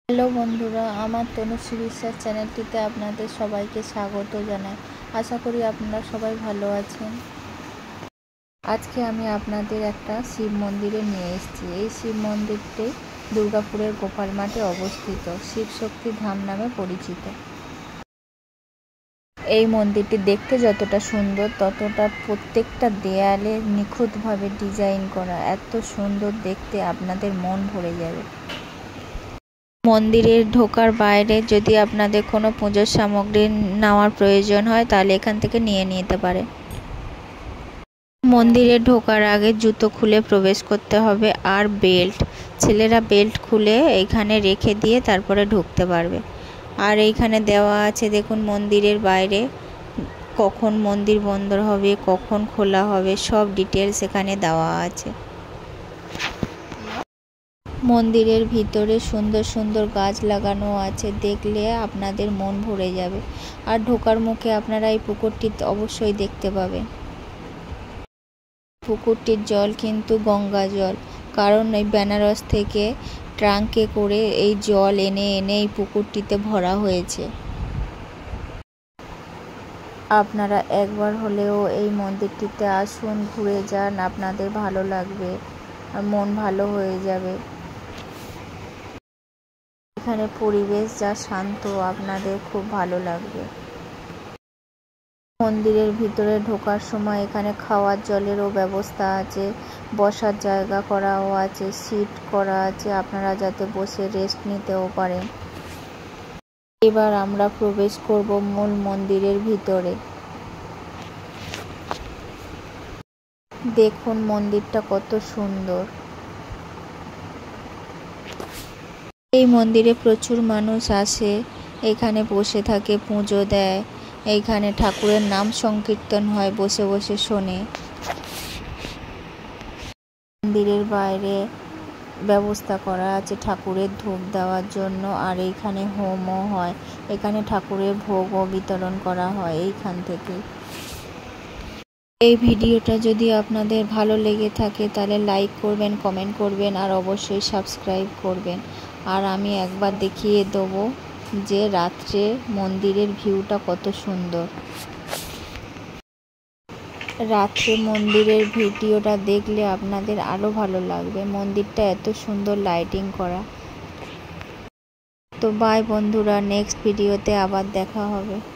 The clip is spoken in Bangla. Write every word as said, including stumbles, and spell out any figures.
হ্যালো বন্ধুরা, আমার তনুশ্রী বিশ্বাস চ্যানেলটিতে আপনাদের সবাইকে স্বাগত জানাই। আশা করি আপনারা সবাই ভালো আছেন। আজকে আমি আপনাদের একটা শিব মন্দিরে নিয়ে এসেছি। এই শিব মন্দিরটি দুর্গাপুরের গোপাল মাঠে অবস্থিত, শিব শক্তি ধাম নামে পরিচিত। এই মন্দিরটি দেখতে যতটা সুন্দর, ততটা প্রত্যেকটা দেয়ালে নিখুঁতভাবে ডিজাইন করা। এত সুন্দর দেখতে, আপনাদের মন ভরে যাবে। মন্দিরের ঢোকার বাইরে যদি আপনাদের কোনো পুজোর সামগ্রী নেওয়ার প্রয়োজন হয়, তাহলে এখান থেকে নিয়ে নিতে পারে। মন্দিরে ঢোকার আগে জুতো খুলে প্রবেশ করতে হবে, আর বেল্ট, ছেলেরা বেল্ট খুলে এইখানে রেখে দিয়ে তারপরে ঢুকতে পারবে। আর এইখানে দেওয়া আছে দেখুন, মন্দিরের বাইরে কখন মন্দির বন্ধ হবে, কখন খোলা হবে, সব ডিটেলস এখানে দেওয়া আছে। মন্দিরের ভিতরে সুন্দর সুন্দর গাছ লাগানো আছে, দেখলে আপনাদের মন ভরে যাবে। আর ঢোকার মুখে আপনারা এই পুকুরটি অবশ্যই দেখতে পাবেন। পুকুরটির জল কিন্তু গঙ্গা জল, কারণ এই বেনারস থেকে ট্রাঙ্কে করে এই জল এনে এনে এই পুকুরটিতে ভরা হয়েছে। আপনারা একবার হলেও এই মন্দিরটিতে আসুন, ঘুরে যান, আপনাদের ভালো লাগবে আর মন ভালো হয়ে যাবে। এখানে পরিবেশ যা শান্ত, আপনাদের খুব ভালো লাগবে। মন্দিরের ভিতরে ঢোকার সময় এখানে খাওয়ার জলেরও ব্যবস্থা আছে, বসার জায়গা করাও আছে, সিট করা আছে, আপনারা যাতে বসে রেস্ট নিতেও পারেন। এবার আমরা প্রবেশ করব মূল মন্দিরের ভিতরে। দেখুন মন্দিরটা কত সুন্দর। এই মন্দিরে প্রচুর মানুষ আসে, এখানে বসে থাকে, পুজো দেয়। এইখানে ঠাকুরের নাম সংকীর্তন হয়, বসে বসে শোনে। মন্দিরের বাইরে ব্যবস্থা করা আছে ঠাকুরের ধূপ দেওয়ার জন্য, আর এইখানে হোমও হয়। এখানে ঠাকুরের ভোগও বিতরণ করা হয় এইখান থেকে। এই ভিডিওটা যদি আপনাদের ভালো লেগে থাকে, তাহলে লাইক করবেন, কমেন্ট করবেন, আর অবশ্যই সাবস্ক্রাইব করবেন। আর আমি একবার দেখিয়ে দেবো যে রাত্রে মন্দিরের ভিউটা কত সুন্দর। রাত্রে মন্দিরের ভিডিওটা দেখলে আপনাদের আরও ভালো লাগবে। মন্দিরটা এত সুন্দর লাইটিং করা। তো বাই বন্ধুরা, নেক্সট ভিডিওতে আবার দেখা হবে।